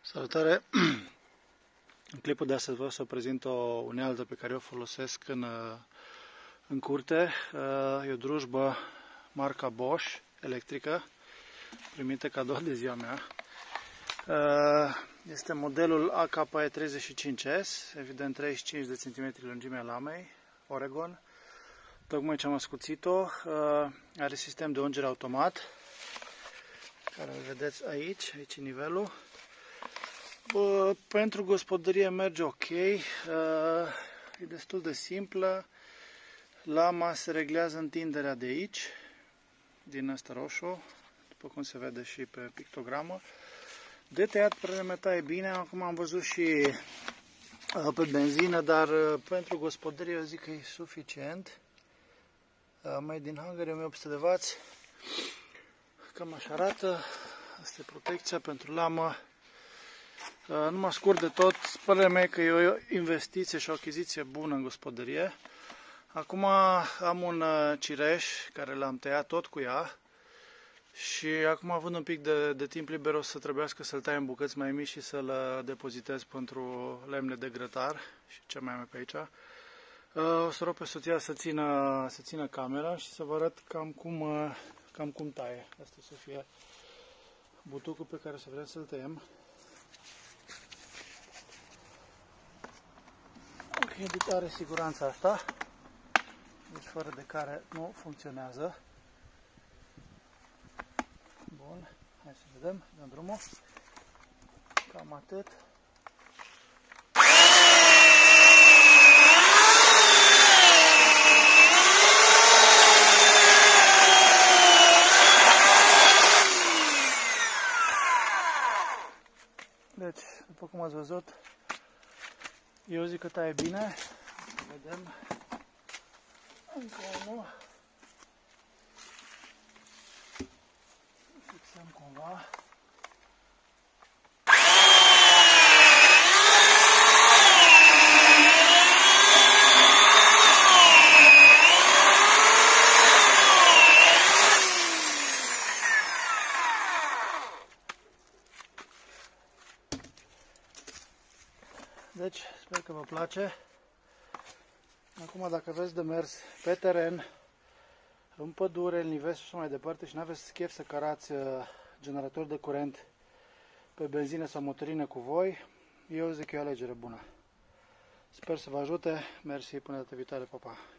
Salutare! În clipul de astăzi vreau să prezint o unealtă pe care o folosesc în curte. E o drujbă marca Bosch, electrică, primită cadou de ziua mea. Este modelul AKE 35S, evident 35 de cm lungimea lamei, Oregon. Tocmai ce am ascuțit-o, are sistem de ungere automat, care îl vedeți aici e nivelul. Pentru gospodărie merge ok, e destul de simplă. Lama se reglează întinderea de aici, din ăsta roșu, după cum se vede și pe pictogramă. De tăiat probleme taie bine, acum am văzut și pe benzină, dar pentru gospodărie eu zic că e suficient. Mai din Hungary, 1800 de W, cam așa arată. Asta e protecția pentru lamă. Numai scurt de tot, părerea mea e că e o investiție și o achiziție bună în gospodărie. Acum am un cireș care l-am tăiat tot cu ea și acum, având un pic de timp liber, o să trebuiască să-l tai în bucăți mai mici și să-l depozitez pentru lemne de grătar și ce mai am pe aici. O să rog pe soția să țină camera și să vă arăt cam cum taie. Asta o să fie butucul pe care să vrem să-l tăiem. Ok, are siguranța asta, deci fără de care nu funcționează. Bun, hai să vedem, dăm drumul. Cam atât. Deci, după cum ați văzut, eu zic că taie bine. Să vedem. Încă unul. Fixăm cumva. Deci, sper că vă place. Acum, dacă aveți de mers pe teren, în pădure, în nivel și așa mai departe și nu aveți chef să cărați generator de curent pe benzină sau motorină cu voi, eu zic că e o alegere bună. Sper să vă ajute. Mersi, până data viitoare, pa, pa!